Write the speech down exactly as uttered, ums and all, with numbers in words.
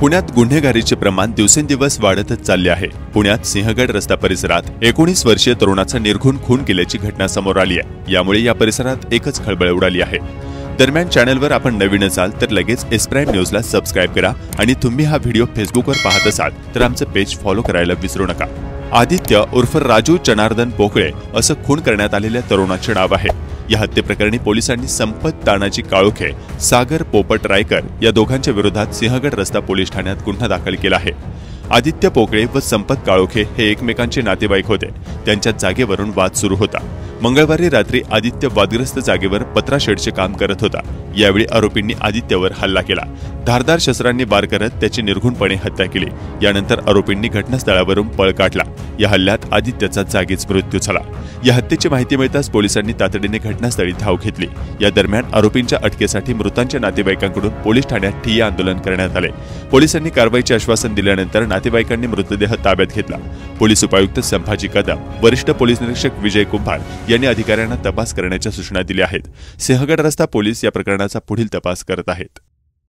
पुण्यात गुन्हेगारीचे प्रमाण दिवसेंदिवस वाढतच चालले आहे। पुण्यात सिंहगड रस्ता परिसरात एकोणीस वर्षीय तरुणाचा निर्घृण खून केल्याची घटना समोर आली आहे। यामुळे या परिसरात एकच खळबळ उडाली आहे। दरम्यान चॅनलवर आपण नवीन असाल तर लगेच एस प्राइम न्यूजला सबस्क्राइब करा आणि तुम्ही हा व्हिडिओ फेसबुकवर पाहत असाल तर आमचे पेज फॉलो करायला विसरू नका। आदित्य उर्फ राजू जनार्दन पोकळे असं खून करण्यात आलेल्या तरुणाचे नाव आहे। या हत्येप्रकरणी पोलिसांनी संपत तानाजी काळोखे, सागर पोपट रायकर या दोघांच्या विरोधात सिंहगड रस्ता पोलीस ठाण्यात गुन्हा दाखल केला आहे। आदित्य पोकळे व संपत काळोखे हे एकमेकांचे नातेवाईक होते। त्यांच्या जागेवरून वाद सुरू होता। मंगळवारी रात्री आदित्य वादग्रस्त जागेवर पत्राशेडचे काम करत होता। यावेळी आरोपींनी आदित्यवर हल्ला केला। धारदार शस्त्रांनी वार करत त्याची निर्घृणपणे हत्या केली। यानंतर आरोपींनी घटनास्थळावरून पळ काढला। या हल्ल्यात आदित्यचा जागीच मृत्यू झाला। या हत्येची माहिती मिळताच पोलिसांनी तातडीने घटनास्थळी धाव घेतली। या दरम्यान आरोपींच्या अटकेसाठी मृतांच्या नातेवाईकांकडून पोलीस ठाण्यात ठिय्या आंदोलन करण्यात आले। पोलिसांनी कारवाईचे आश्वासन दिल्यानंतर नातेवाईकांनी मृतदेह ताब्यात घेतला। पोलीस उपायुक्त संभाजी कदम, वरिष्ठ पोलीस निरीक्षक विजय कुंभार यांनी अधिकाऱ्यांना तपास करण्याच्या सूचना दिल्या आहेत। सिंहगड रस्ता पोलीस या प्रकरणाचा पुढील तपास करत आहेत।